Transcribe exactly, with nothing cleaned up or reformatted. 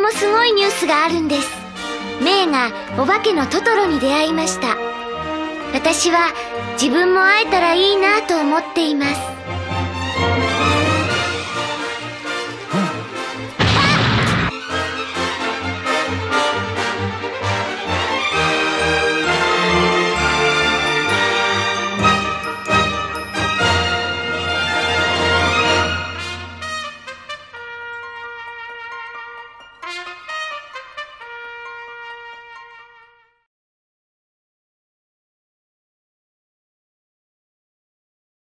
もすごいニュースがあるんです。メイがお化けのトトロに出会いました。私は自分も会えたらいいなと思っています。